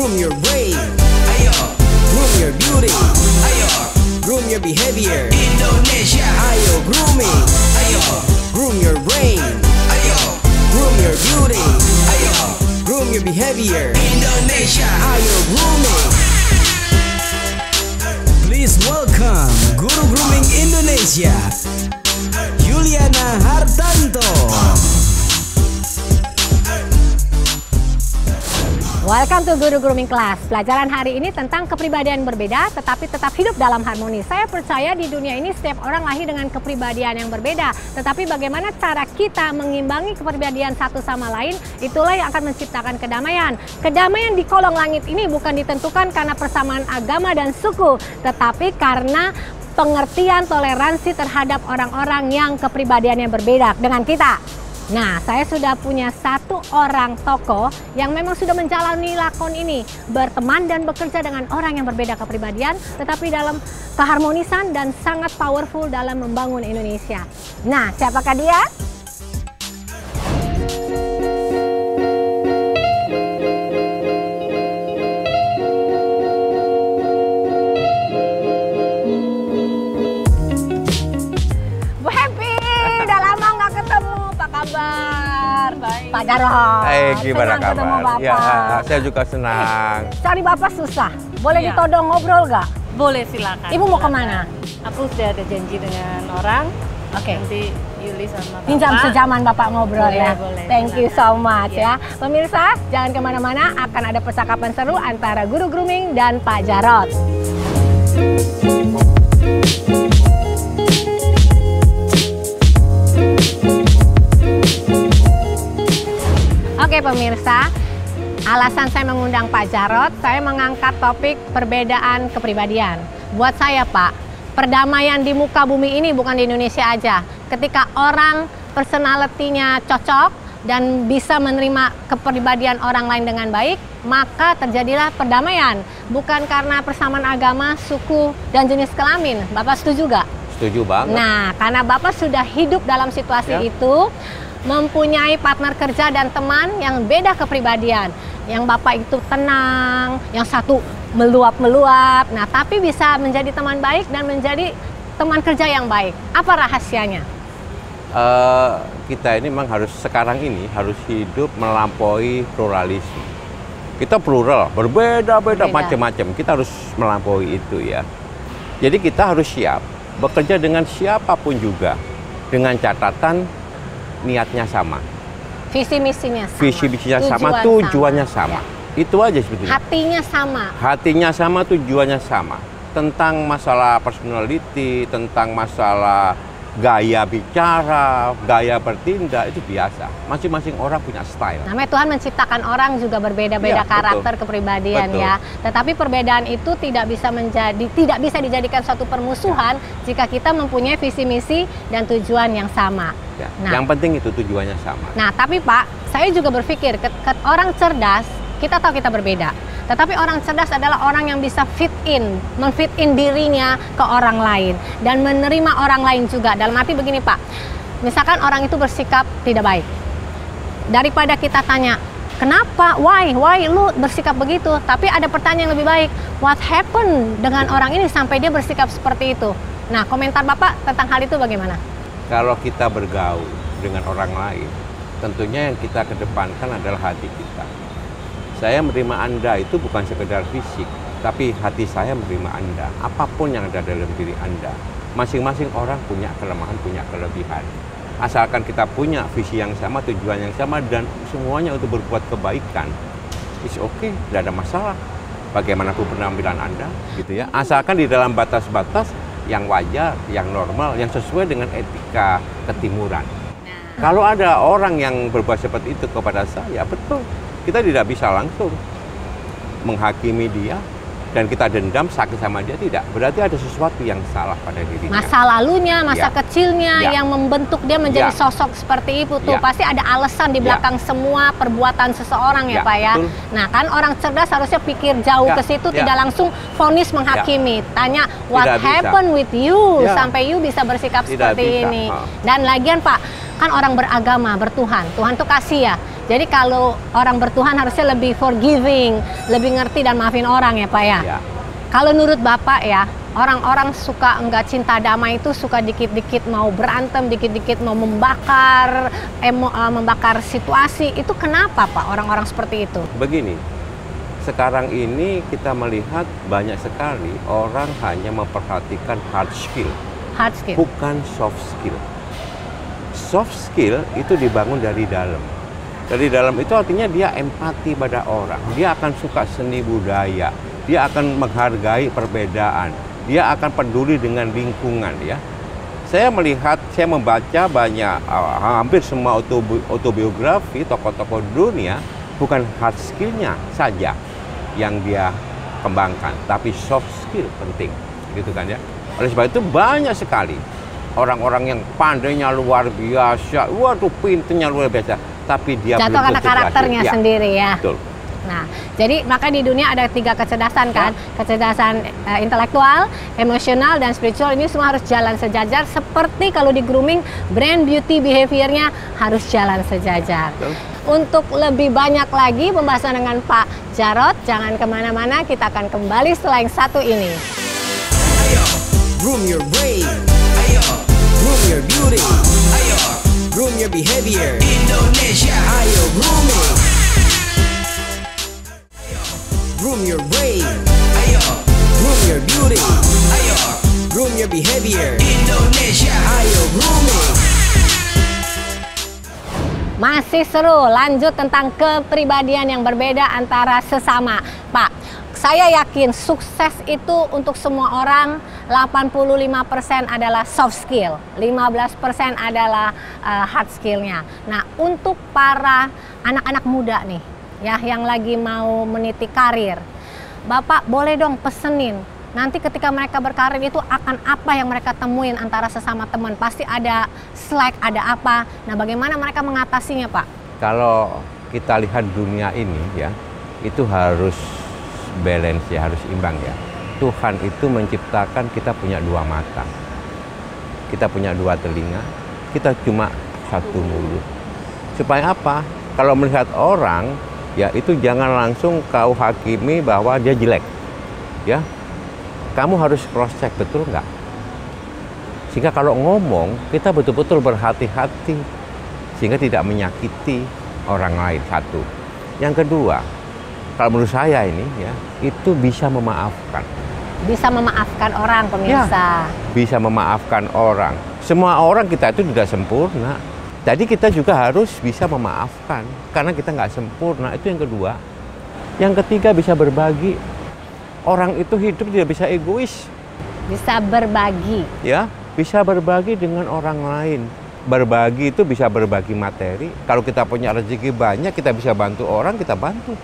Groom your brain, ayo. Groom your beauty, ayo. Groom your behavior, Indonesia. Ayo grooming, ayo. Groom your brain, ayo. Groom your beauty, ayo. Groom your behavior, Indonesia. Ayo grooming. Please welcome Guru Grooming Indonesia, Juliana Hartanto. Welcome to Guru Grooming Class. Pelajaran hari ini tentang kepribadian berbeda tetapi tetap hidup dalam harmoni. Saya percaya di dunia ini setiap orang lahir dengan kepribadian yang berbeda. Tetapi bagaimana cara kita mengimbangi kepribadian satu sama lain, itulah yang akan menciptakan kedamaian. Kedamaian di kolong langit ini bukan ditentukan karena persamaan agama dan suku, tetapi karena pengertian toleransi terhadap orang-orang yang kepribadiannya berbeda dengan kita. Nah, saya sudah punya satu orang tokoh yang memang sudah menjalani lakon ini, berteman dan bekerja dengan orang yang berbeda kepribadian, tetapi dalam keharmonisan dan sangat powerful dalam membangun Indonesia. Nah, siapakah dia? Pak Jarot. Gimana kabar? Ketemu Bapak. Ya, saya juga senang. Cari Bapak susah. Boleh Ya. ditodong ngobrol nggak? Boleh, silakan. Ibu mau kemana? Aku sudah ada janji dengan orang. Oke. Nanti Yuli sama Bapak. Pinjam sejaman Bapak ngobrol Boleh, ya. boleh, Thank you so silakan. much ya. Pemirsa, jangan kemana-mana. Akan ada percakapan seru antara Guru Grooming dan Pak Jarot. Oke pemirsa, alasan saya mengundang Pak Jarot, saya mengangkat topik perbedaan kepribadian. Buat saya Pak, perdamaian di muka bumi ini bukan di Indonesia aja. Ketika orang personality-nya cocok dan bisa menerima kepribadian orang lain dengan baik, maka terjadilah perdamaian. Bukan karena persamaan agama, suku, dan jenis kelamin. Bapak setuju gak? Setuju banget. Nah, karena Bapak sudah hidup dalam situasi itu, mempunyai partner kerja dan teman yang beda kepribadian. Yang Bapak itu tenang, yang satu meluap-meluap. Nah, tapi bisa menjadi teman baik dan menjadi teman kerja yang baik. Apa rahasianya? Kita ini memang harus sekarang ini harus hidup melampaui pluralisme. Kita plural, berbeda-beda macam-macam. Kita harus melampaui itu ya. Jadi kita harus siap bekerja dengan siapapun juga dengan catatan niatnya sama, Visi misinya sama, visi misinya sama, tujuannya sama. Ya. Itu aja sebetulnya. Hatinya sama. Hatinya sama, tujuannya sama. Tentang masalah personality, tentang masalah gaya bicara, gaya bertindak, itu biasa. Masing-masing orang punya style. Namanya Tuhan menciptakan orang juga berbeda-beda Ya, karakter, betul. kepribadian Betul. ya. Tetapi perbedaan itu tidak bisa dijadikan suatu permusuhan jika kita mempunyai visi misi dan tujuan yang sama. Ya. Nah, Yang penting itu tujuannya sama. Nah, tapi Pak, saya juga berpikir orang cerdas, kita tahu kita berbeda. Tetapi orang cerdas adalah orang yang bisa memfit in dirinya ke orang lain dan menerima orang lain juga. Dalam arti begini Pak, misalkan orang itu bersikap tidak baik. Daripada kita tanya, kenapa, why lu bersikap begitu? Tapi ada pertanyaan yang lebih baik, what happened dengan orang ini sampai dia bersikap seperti itu? Nah, komentar Bapak tentang hal itu bagaimana? Kalau kita bergaul dengan orang lain, tentunya yang kita kedepankan adalah hati kita. Saya menerima Anda itu bukan sekedar fisik, tapi hati saya menerima Anda. Apapun yang ada dalam diri Anda. Masing-masing orang punya kelemahan, punya kelebihan. Asalkan kita punya visi yang sama, tujuan yang sama, dan semuanya untuk berbuat kebaikan. It's okay, tidak ada masalah. Bagaimanapun penampilan Anda, gitu ya. Asalkan di dalam batas-batas yang wajar, yang normal, yang sesuai dengan etika ketimuran. Kalau ada orang yang berbuat seperti itu kepada saya, betul. Kita tidak bisa langsung menghakimi dia dan kita dendam sakit sama dia, tidak. Berarti ada sesuatu yang salah pada dirinya. Masa lalunya, masa Ya. kecilnya Ya. yang membentuk dia menjadi Ya. sosok seperti itu tuh. Ya. Pasti ada alasan di belakang semua perbuatan seseorang ya, Ya, Pak ya. betul. Nah, kan orang cerdas harusnya pikir jauh Ya. ke situ, Ya. tidak langsung vonis menghakimi. Tanya what Tidak bisa. happened with you Ya. sampai you bisa bersikap Tidak seperti bisa. ini. Oh. Dan lagian Pak, kan orang beragama, bertuhan. Tuhan tuh kasih ya. Jadi kalau orang bertuhan harusnya lebih forgiving, lebih ngerti dan maafin orang ya Pak ya. Ya. Kalau menurut Bapak ya, orang-orang suka enggak cinta damai itu suka dikit-dikit mau berantem, dikit-dikit mau membakar, membakar situasi. Itu kenapa Pak orang-orang seperti itu? Begini, sekarang ini kita melihat banyak sekali orang hanya memperhatikan hard skill, Hard skill. bukan soft skill. Soft skill itu dibangun dari dalam. Dari dalam itu artinya dia empati pada orang. Dia akan suka seni budaya. Dia akan menghargai perbedaan. Dia akan peduli dengan lingkungan ya. Saya membaca banyak, hampir semua autobiografi tokoh-tokoh dunia, bukan hard skill-nya saja yang dia kembangkan, tapi soft skill penting, gitu kan ya. Oleh sebab itu banyak sekali orang-orang yang pandainya luar biasa, waduh pinternya luar biasa, tapi dia jatuh belum karena tentu karakternya berhasil. Ya, sendiri ya. betul. Nah, jadi maka di dunia ada 3 kecerdasan kan, kecerdasan intelektual, emosional, dan spiritual. Ini semua harus jalan sejajar. Seperti kalau di grooming, brand beauty behaviornya harus jalan sejajar. Betul. Untuk lebih banyak lagi pembahasan dengan Pak Jarod, jangan kemana-mana, kita akan kembali setelah yang satu ini. Ayo, groom your brain. Ayo, groom your beauty. Ayo, groom your behavior. Indonesia. Ayo, grooming. Groom your brain. Ayo, groom your beauty. Ayo, groom your behavior. Indonesia. Ayo, grooming. Masih seru, lanjut tentang kepribadian yang berbeda antara sesama. Pak, saya yakin sukses itu untuk semua orang 85% adalah soft skill, 15% adalah hard skillnya. Nah, untuk para anak-anak muda nih, ya yang lagi mau meniti karir, Bapak boleh dong pesenin. Nanti ketika mereka berkarir itu akan apa yang mereka temuin antara sesama teman? Pasti ada slack, ada apa. Nah, bagaimana mereka mengatasinya, Pak? Kalau kita lihat dunia ini ya, itu harus balance ya, harus imbang ya. Tuhan itu menciptakan kita punya 2 mata. Kita punya 2 telinga, kita cuma 1 mulut. Supaya apa? Kalau melihat orang, ya itu jangan langsung kau hakimi bahwa dia jelek. Ya. Kamu harus cross check, betul nggak? Sehingga kalau ngomong, kita betul-betul berhati-hati sehingga tidak menyakiti orang lain, satu. Yang kedua, kalau menurut saya ini ya, itu bisa memaafkan. Bisa memaafkan orang, pemirsa. Ya, bisa memaafkan orang. Semua orang kita itu tidak sempurna. Jadi kita juga harus bisa memaafkan karena kita nggak sempurna. Itu yang kedua. Yang ketiga, bisa berbagi. Orang itu hidup tidak bisa egois. Bisa berbagi. Ya, bisa berbagi dengan orang lain. Berbagi itu bisa berbagi materi. Kalau kita punya rezeki banyak, kita bisa bantu orang, kita bantu.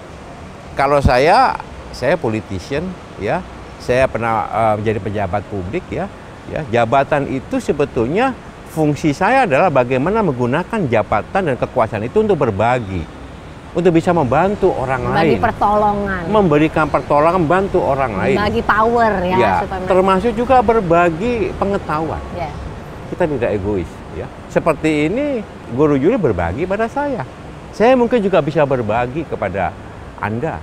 Kalau saya politician, ya, saya pernah menjadi pejabat publik, ya. Jabatan itu sebetulnya fungsi saya adalah bagaimana menggunakan jabatan dan kekuasaan itu untuk berbagi. Untuk bisa membantu orang lain. Bagi pertolongan. Memberikan pertolongan, bantu orang lain. Bagi power ya. Ya, supaya termasuk juga berbagi pengetahuan. ya. Kita tidak egois. Ya. Seperti ini, Guru Yuli berbagi pada saya. Saya mungkin juga bisa berbagi kepada Anda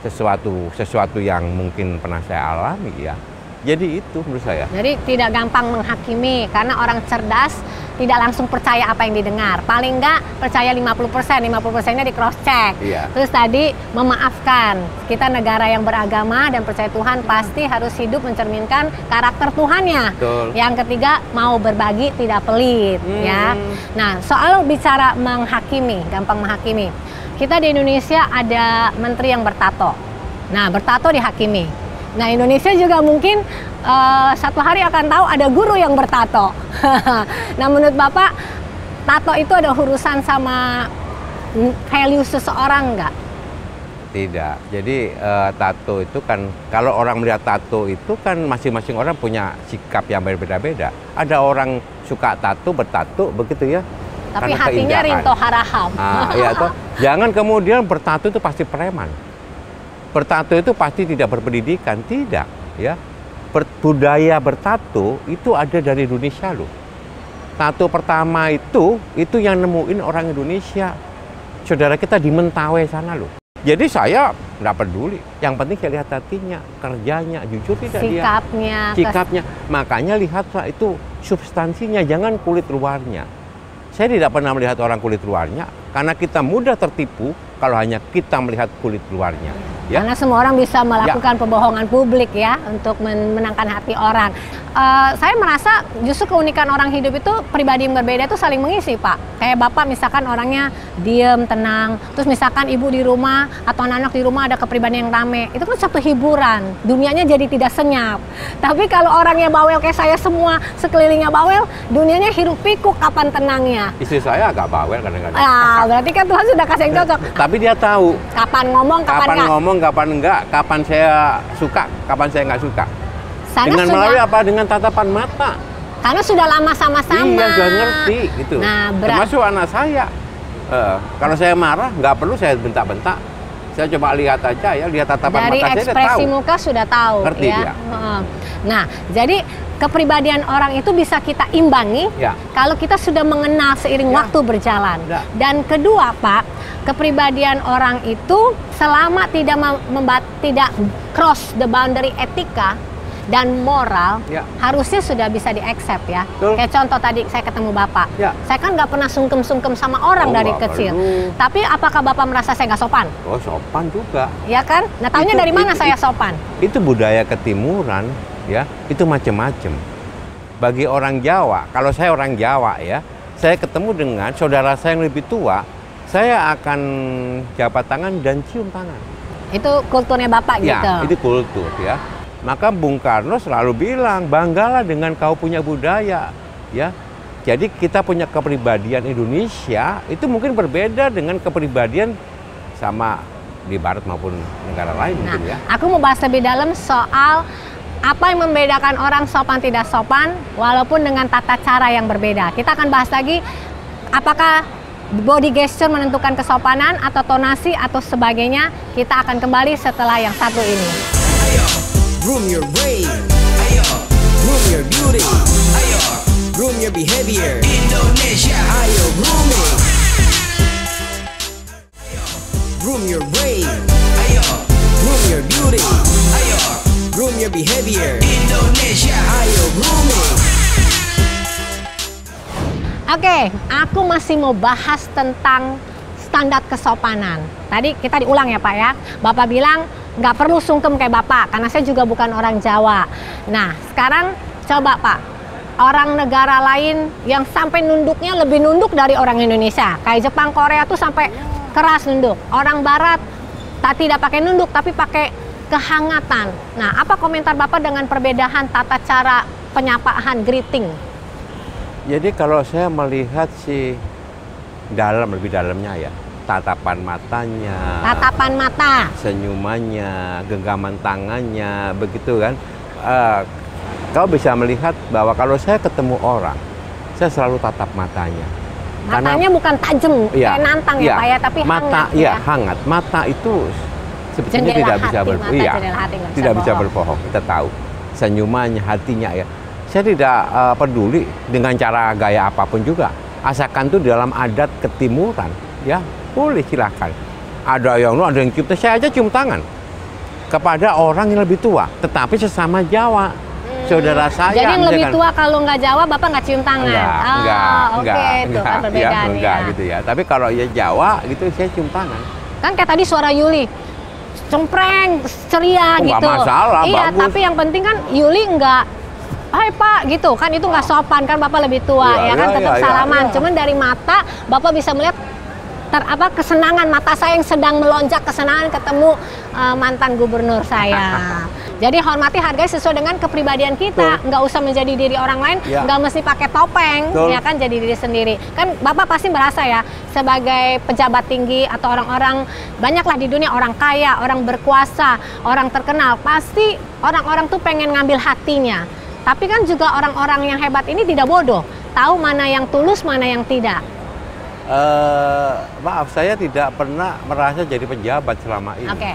sesuatu yang mungkin pernah saya alami ya. Jadi itu menurut saya. Jadi tidak gampang menghakimi karena orang cerdas tidak langsung percaya apa yang didengar. Paling enggak percaya 50%nya di cross check. Iya. Terus tadi memaafkan. Kita negara yang beragama dan percaya Tuhan pasti harus hidup mencerminkan karakter Tuhannya. Betul. Yang ketiga mau berbagi tidak pelit ya. Nah, soal bicara menghakimi, gampang menghakimi. Kita di Indonesia ada menteri yang bertato. Nah, bertato dihakimi. Nah, Indonesia juga mungkin satu hari akan tahu ada guru yang bertato. Nah, menurut Bapak, tato itu ada urusan sama value seseorang nggak? Tidak. Jadi tato itu kan, kalau orang melihat tato itu kan masing-masing orang punya sikap yang berbeda-beda. Ada orang suka tato, bertato, begitu ya. Tapi karena hatinya keindahan. rinto harahap. Ya, toh. Jangan kemudian bertato itu pasti preman. Bertato itu pasti tidak berpendidikan, tidak, ya. Budaya bertato itu ada dari Indonesia loh. Tato pertama itu yang nemuin orang Indonesia. saudara kita di Mentawai sana loh. Jadi saya nggak peduli. Yang penting saya lihat hatinya, kerjanya, jujur tidak Sikapnya, dia. Sikapnya. Makanya lihatlah itu substansinya, jangan kulit luarnya. Saya tidak pernah melihat orang kulit luarnya, karena kita mudah tertipu kalau hanya kita melihat kulit luarnya. Ya? Karena semua orang bisa melakukan pembohongan publik ya untuk menangkan hati orang. Saya merasa justru keunikan orang hidup itu pribadi yang berbeda itu saling mengisi, Pak. Kayak Bapak misalkan orangnya diem, tenang. Terus misalkan ibu di rumah atau anak-anak di rumah ada kepribadian yang rame. Itu kan satu hiburan. Dunianya jadi tidak senyap. Tapi kalau orangnya bawel kayak saya semua, sekelilingnya bawel, dunianya hiruk pikuk, kapan tenangnya? Istri saya agak bawel kadang-kadang. Ah, berarti kan Tuhan sudah kasih yang cocok. Tapi dia tahu Kapan ngomong, kapan enggak, kapan saya suka, kapan saya nggak suka. Sana Dengan sudah, melalui apa? Dengan tatapan mata. karena sudah lama sama-sama. Iya, udah ngerti gitu. Nah, termasuk anak saya. Kalau saya marah, nggak perlu saya bentak-bentak. Saya coba lihat aja ya, lihat tatapan dari mata saya udah tahu. ekspresi muka sudah tahu. Ngerti ya. dia. Nah, jadi kepribadian orang itu bisa kita imbangi Ya. kalau kita sudah mengenal seiring Ya. waktu berjalan. Ya. Dan kedua, Pak, kepribadian orang itu selama tidak cross the boundary etika dan moral, Ya. harusnya sudah bisa di-accept ya. Betul. Kayak contoh tadi saya ketemu Bapak, Ya. saya kan nggak pernah sungkem-sungkem sama orang Oh, dari nggak kecil. perlu. Tapi apakah Bapak merasa saya nggak sopan? Oh, sopan juga. Ya kan? Nah, taunya dari mana saya sopan? Itu budaya ketimuran, ya. Itu macam-macam. Bagi orang Jawa, kalau saya orang Jawa ya, saya ketemu dengan saudara saya yang lebih tua, saya akan jabat tangan dan cium tangan. Itu kulturnya Bapak gitu. Ya, itu kultur ya. Maka Bung Karno selalu bilang, banggalah dengan kau punya budaya, ya. Jadi kita punya kepribadian Indonesia itu mungkin berbeda dengan kepribadian sama di Barat maupun negara lain Nah, mungkin ya. aku mau bahas lebih dalam soal apa yang membedakan orang sopan tidak sopan, walaupun dengan tata cara yang berbeda. Kita akan bahas lagi apakah body gesture menentukan kesopanan atau tonasi atau sebagainya. Kita akan kembali setelah yang satu ini. Ayo, groom your brain. Ayo, groom your beauty. Ayo, groom your behavior. Indonesia. Ayo, grooming. Ayo, groom your brain. Ayo, groom your beauty. Ayo, groom your behavior. Indonesia. Ayo, grooming. Oke, aku masih mau bahas tentang standar kesopanan. Tadi kita diulang ya Pak ya. Bapak bilang nggak perlu sungkem kayak Bapak, karena saya juga bukan orang Jawa. Nah, sekarang coba Pak, orang negara lain yang sampai nunduknya lebih nunduk dari orang Indonesia. Kayak Jepang, Korea tuh sampai keras nunduk. Orang Barat tidak pakai nunduk, tapi pakai kehangatan. Nah, apa komentar Bapak dengan perbedaan tata cara penyapaan, greeting? Jadi kalau saya melihat si lebih dalamnya ya, tatapan matanya, Tatapan mata. senyumannya, genggaman tangannya, begitu kan. Kau bisa melihat bahwa kalau saya ketemu orang, saya selalu tatap matanya. Matanya bukan tajam, Iya, kayak nantang iya, ya Pak ya, tapi mata, hangat iya, ya. hangat. Mata itu sebetulnya Jendela tidak hati, bisa mata jendela hati, nggak bisa tidak bisa bohong. berbohong. Kita tahu senyumannya, hatinya ya. Saya tidak peduli dengan cara gaya apapun juga. Asalkan itu dalam adat ketimuran, ya boleh silahkan. Ada yang cium, saya aja cium tangan kepada orang yang lebih tua, tetapi sesama Jawa, saudara saya. Jadi yang lebih misalkan. tua kalau nggak Jawa, Bapak nggak cium tangan? Oke, itu kan perbedaannya. Enggak gitu ya. Tapi kalau ya Jawa gitu, saya cium tangan. Kan kayak tadi suara Yuli, cempreng, ceria Oh, nggak gitu. masalah, Iya, bagus. tapi yang penting kan Yuli nggak, hai Pak, gitu kan, itu nggak sopan kan, Bapak lebih tua, Iya, ya kan, iya, tetap iya, salaman. iya. Cuman dari mata Bapak bisa melihat kesenangan mata saya yang sedang melonjak kesenangan ketemu mantan gubernur saya. Jadi hormati, hargai sesuai dengan kepribadian kita. Betul. Nggak usah menjadi diri orang lain, Ya. nggak mesti pakai topeng, Betul. ya kan, jadi diri sendiri. Kan Bapak pasti merasa ya, sebagai pejabat tinggi atau orang-orang, banyaklah di dunia orang kaya, orang berkuasa, orang terkenal, pasti orang-orang tuh pengen ngambil hatinya. Tapi kan juga orang-orang yang hebat ini tidak bodoh, tahu mana yang tulus, mana yang tidak. Maaf, saya tidak pernah merasa jadi pejabat selama ini. Oke.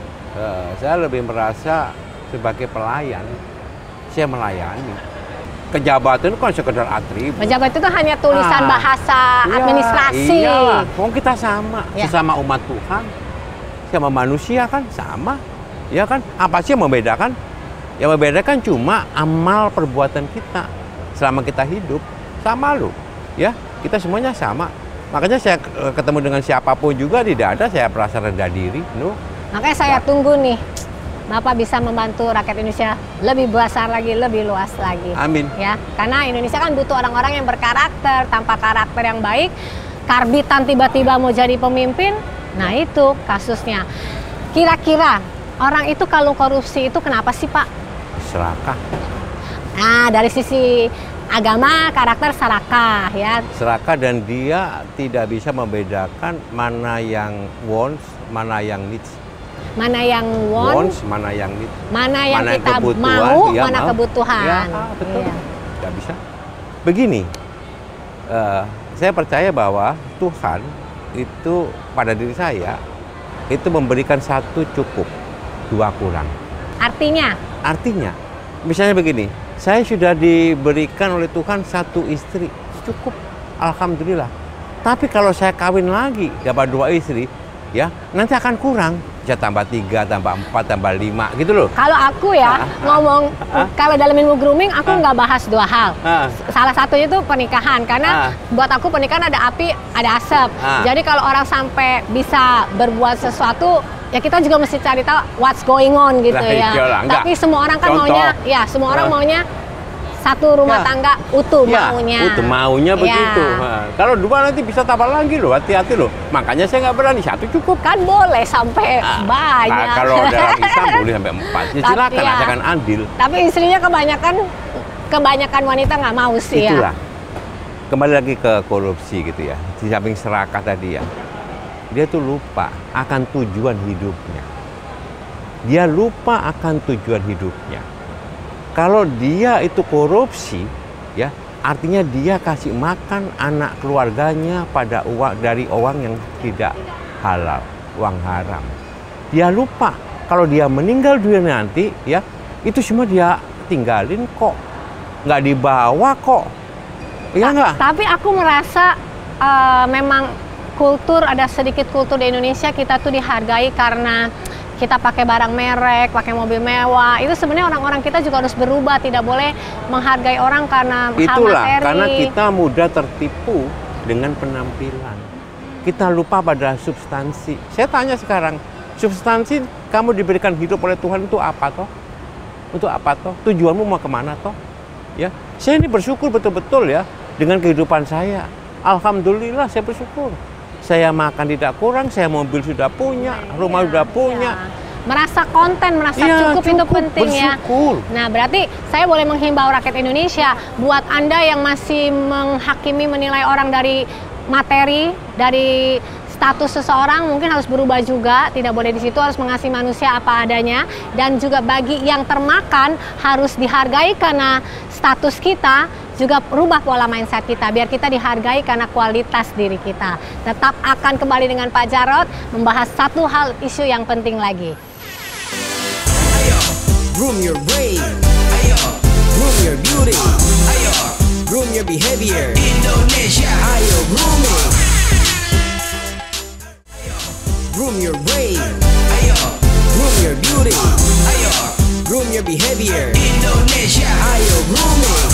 Saya lebih merasa sebagai pelayan. Saya melayani. kejabatan itu kan sekedar atribut. Pejabat itu hanya tulisan bahasa administrasi. Iyalah, kita sama, Ya. sesama umat Tuhan, sama manusia kan sama, ya kan? Apa sih yang membedakan? Yang membedakan cuma amal perbuatan kita selama kita hidup sama loh, ya kita semuanya sama. Makanya saya ketemu dengan siapapun juga tidak ada saya merasa rendah diri, no. Makanya saya tunggu nih, Bapak bisa membantu rakyat Indonesia lebih besar lagi, lebih luas lagi. Amin. Ya, karena Indonesia kan butuh orang-orang yang berkarakter. Tanpa karakter yang baik, karbitan tiba-tiba mau jadi pemimpin, nah itu kasusnya. Kira-kira orang itu kalau korupsi itu kenapa sih, Pak? Serakah. Nah, dari sisi agama, karakter serakah ya. Serakah dan dia tidak bisa membedakan mana yang wants, mana yang needs. Mana yang Wants, mana yang needs. mana yang mana kita kebutuhan, mau, dia mana mau. kebutuhan. Ya, betul. Iya. Tidak bisa. Begini, saya percaya bahwa Tuhan itu pada diri saya itu memberikan satu cukup, dua kurang. Artinya, misalnya begini, saya sudah diberikan oleh Tuhan satu istri, cukup, alhamdulillah. Tapi kalau saya kawin lagi, dapat dua istri, ya nanti akan kurang. Bisa tambah 3, tambah 4, tambah 5, gitu loh. Kalau aku ya ngomong, kalau dalam ilmu grooming aku nggak bahas dua hal. Salah satunya itu pernikahan, karena buat aku pernikahan ada api, ada asap. Jadi kalau orang sampai bisa berbuat sesuatu, ya kita juga mesti cari tahu what's going on gitu Lah, ya. iyalah, enggak. Tapi semua orang kan Contoh. maunya, ya semua orang maunya satu rumah Ya. tangga utuh Ya, maunya. utuh maunya Ya. begitu. Kalau dua nanti bisa tambah lagi loh, hati-hati loh. Makanya saya nggak berani, satu cukup. Kan boleh sampai banyak. Nah, kalau dalam Islam boleh sampai 4. Ya silakan, Tapi ya. asalkan adil. Tapi istrinya kebanyakan wanita nggak mau sih Itulah. ya. Kembali lagi ke korupsi gitu ya. Di samping serakah tadi ya. Dia tuh lupa akan tujuan hidupnya. Dia lupa akan tujuan hidupnya. Kalau dia itu korupsi, ya artinya dia kasih makan anak keluarganya pada uang dari uang yang tidak halal, uang haram. Dia lupa kalau dia meninggal dunia nanti, ya itu semua dia tinggalin kok, nggak dibawa kok, ya nggak? Tapi aku merasa memang ada sedikit kultur di Indonesia kita tuh dihargai karena kita pakai barang merek, pakai mobil mewah. Itu sebenarnya orang-orang kita juga harus berubah, tidak boleh menghargai orang karena hal Itulah, materi. karena kita mudah tertipu dengan penampilan. Kita lupa pada substansi. Saya tanya sekarang, substansi kamu diberikan hidup oleh Tuhan itu apa toh? Untuk apa toh? Tujuanmu mau kemana toh? Ya, saya ini bersyukur betul-betul ya dengan kehidupan saya. Alhamdulillah saya bersyukur. Saya makan tidak kurang, saya mobil sudah punya, rumah sudah punya. Ya. Merasa konten, merasa Iya, cukup itu penting bersyukur. ya. Nah, berarti saya boleh menghimbau rakyat Indonesia, buat Anda yang masih menghakimi, menilai orang dari materi, dari status seseorang, mungkin harus berubah juga. Tidak boleh di situ, harus mengasihi manusia apa adanya. Dan juga bagi yang termakan harus dihargai karena status kita, juga rubah pola mindset kita biar kita dihargai karena kualitas diri kita. Tetap akan kembali dengan Pak Jarod membahas satu hal isu yang penting lagi. Ayo, groom your brain. Ayo, groom your beauty. Ayo, groom your behavior. Indonesia. Ayo, grooming. Ayo, groom your brain. Ayo, groom your beauty. Ayo, groom your behavior. Indonesia. Ayo, grooming.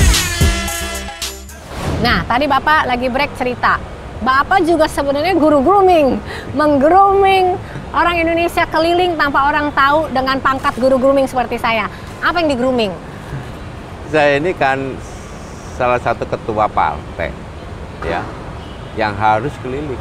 Nah, tadi Bapak lagi break cerita. Bapak juga sebenarnya guru grooming, menggrooming orang Indonesia keliling tanpa orang tahu dengan pangkat guru grooming seperti saya. Apa yang di grooming? Saya ini kan salah satu ketua partai, ya, yang harus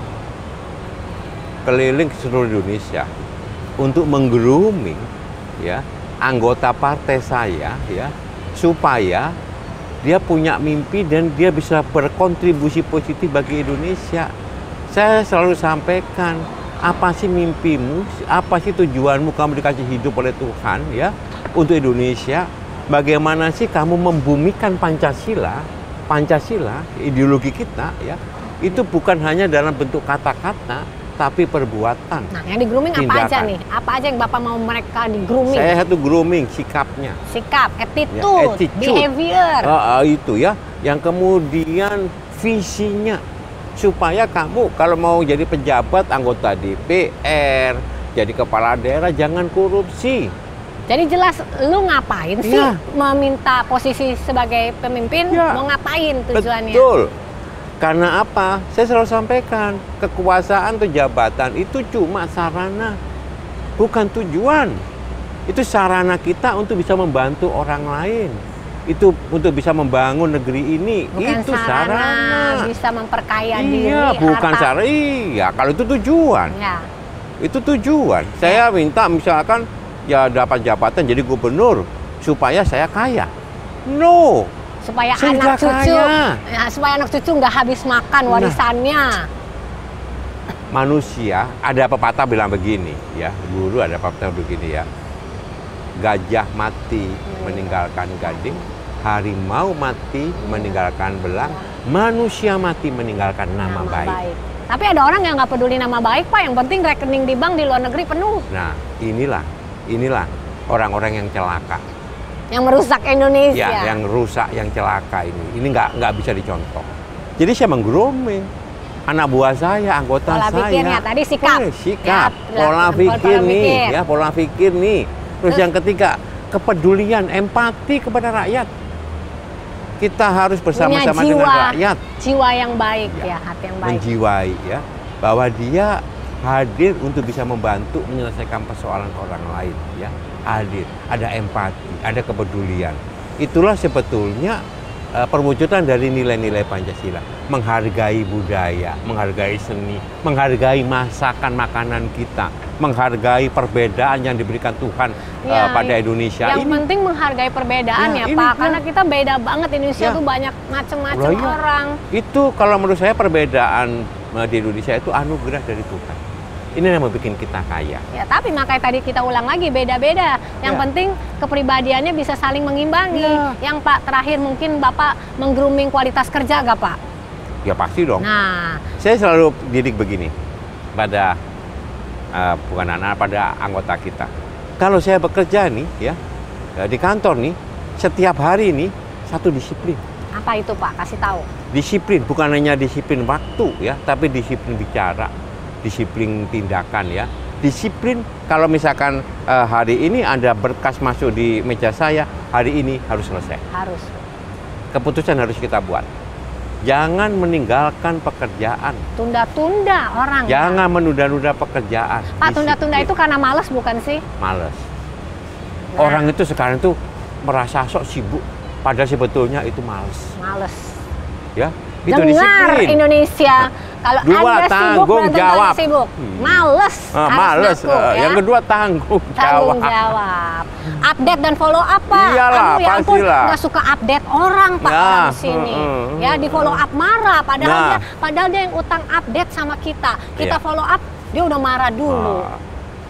keliling ke seluruh Indonesia untuk menggrooming, ya, anggota partai saya, ya, supaya dia punya mimpi dan dia bisa berkontribusi positif bagi Indonesia. Saya selalu sampaikan, apa sih mimpimu, apa sih tujuanmu kamu dikasih hidup oleh Tuhan ya untuk Indonesia. Bagaimana sih kamu membumikan Pancasila, ideologi kita ya. Itu bukan hanya dalam bentuk kata-kata, tapi perbuatan. Nah, yang di grooming apa aja tindakan. nih? Apa aja yang Bapak mau mereka di grooming? Saya satu grooming, sikapnya. Sikap, attitude, Ya, attitude. behavior. Itu ya. Yang kemudian visinya. Supaya kamu kalau mau jadi pejabat, anggota DPR, jadi kepala daerah, jangan korupsi. Jadi jelas lu ngapain sih Iya. meminta posisi sebagai pemimpin, Iya. mau ngapain tujuannya? Betul. Karena apa? Saya selalu sampaikan, kekuasaan atau jabatan itu cuma sarana, bukan tujuan. Itu sarana kita untuk bisa membantu orang lain. Itu untuk bisa membangun negeri ini. Bukan itu sarana. bisa memperkaya diri, Iya, bukan harta. sarana. Iya, kalau itu tujuan. Ya. Itu tujuan. Saya minta misalkan ya dapat jabatan jadi gubernur supaya saya kaya. No. Supaya Saya anak nggak cucu, kaya. ya, supaya anak cucu nggak habis makan warisannya. Manusia, ada pepatah bilang begini ya. Dulu ada pepatah begini ya. Gajah mati meninggalkan gading, harimau mati meninggalkan belang, manusia mati meninggalkan nama baik. Tapi ada orang yang nggak peduli nama baik, Pak. Yang penting rekening di bank di luar negeri penuh. Nah, inilah orang-orang yang celaka. Yang merusak Indonesia. Ya, yang rusak, yang celaka ini. Ini nggak bisa dicontoh. Jadi saya meng-grooming anak buah saya, anggota Pola saya. pikirnya tadi sikap. Sikap, Ya, pola pikir pola nih, pikir. ya pola pikir nih. Terus yang ketiga, kepedulian, empati kepada rakyat. Kita harus bersama-sama Punya dengan rakyat. jiwa yang baik, Ya, ya, hati yang baik. Menjiwai ya, bahwa dia hadir untuk bisa membantu menyelesaikan persoalan orang lain ya. Hadir, ada empati, ada kepedulian. Itulah sebetulnya perwujudan dari nilai-nilai Pancasila. Menghargai budaya, menghargai seni, menghargai masakan makanan kita, menghargai perbedaan yang diberikan Tuhan Ya, pada Indonesia yang ini. penting menghargai perbedaan Ya, ya, ini, Pak. ya. Karena kita beda banget, Indonesia Ya. tuh banyak macam-macam Loh, iya. orang. Itu kalau menurut saya perbedaan di Indonesia itu anugerah dari Tuhan. Ini yang membuat kita kaya. Ya, tapi makanya tadi kita ulang lagi, beda-beda. Yang Ya. penting kepribadiannya bisa saling mengimbangi. Ya. Yang Pak, terakhir mungkin Bapak meng-grooming kualitas kerja gak, Pak? Ya pasti dong. Nah, Saya selalu didik begini pada bukan anak, pada anggota kita. Kalau saya bekerja nih ya di kantor nih, setiap hari nih satu disiplin. apa itu Pak? Kasih tahu. Disiplin bukan hanya disiplin waktu ya, tapi disiplin bicara, disiplin tindakan ya. Disiplin kalau misalkan hari ini ada berkas masuk di meja saya, hari ini harus selesai. Harus. Keputusan harus kita buat. Jangan meninggalkan pekerjaan. Tunda-tunda orang. Jangan menunda-nunda pekerjaan. Pak, tunda-tunda Disiplin. itu karena malas bukan sih? Males. Nah. Orang itu sekarang tuh merasa sok sibuk, padahal sebetulnya itu males. Males. Ya, itu Dengar disiplin. Indonesia. Kalau Dua, Anda sibuk, tanggung belum tentu Anda jawab. sibuk. Males. harus Males. ngaku, ya. Yang kedua tanggung Tanggung jawab. jawab. Update dan follow up, Pak. Iyalah, Aduh, ya ampun, pastilah. nggak suka update orang, Pak, Ya, orang sini. Ya, di follow up marah. Nah. Padahal dia yang utang update sama kita. Kita Iya. follow up, dia udah marah dulu. Ah.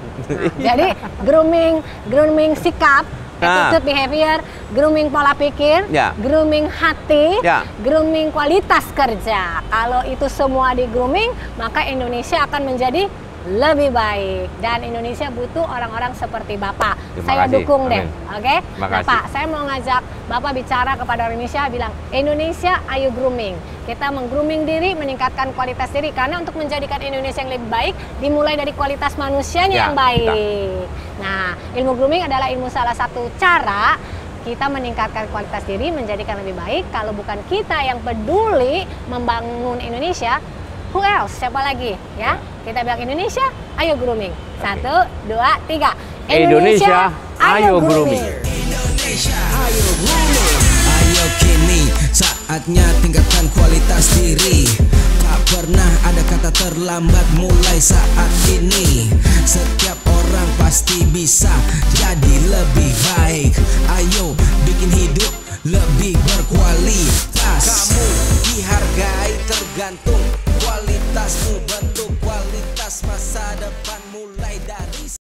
Jadi grooming sikap, Nah. attitude behavior, grooming pola pikir, Ya. grooming hati, Ya. grooming kualitas kerja. Kalau itu semua di grooming, maka Indonesia akan menjadi lebih baik, dan Indonesia butuh orang-orang seperti Bapak. Terima Saya kasih. dukung deh, Amin. oke? Terima Nah, kasih. Pak, saya mau ngajak Bapak bicara kepada orang Indonesia, bilang, Indonesia, ayo grooming. Kita meng-grooming diri, meningkatkan kualitas diri, karena untuk menjadikan Indonesia yang lebih baik, dimulai dari kualitas manusianya Ya, yang baik. Nah, ilmu grooming adalah ilmu salah satu cara kita meningkatkan kualitas diri, menjadikan lebih baik. Kalau bukan kita yang peduli membangun Indonesia, who else? Siapa lagi? Ya, kita bilang Indonesia, ayo grooming. 1, 2, 3. Indonesia, ayo grooming. Indonesia, ayo grooming. Ayo kini, saatnya tingkatkan kualitas diri. Tak pernah ada kata terlambat mulai saat ini. Setiap orang pasti bisa jadi lebih baik. Ayo bikin hidup lebih berkualitas. Kamu dihargai tergantung kualitasmu, bentuk kualitas masa depan mulai dari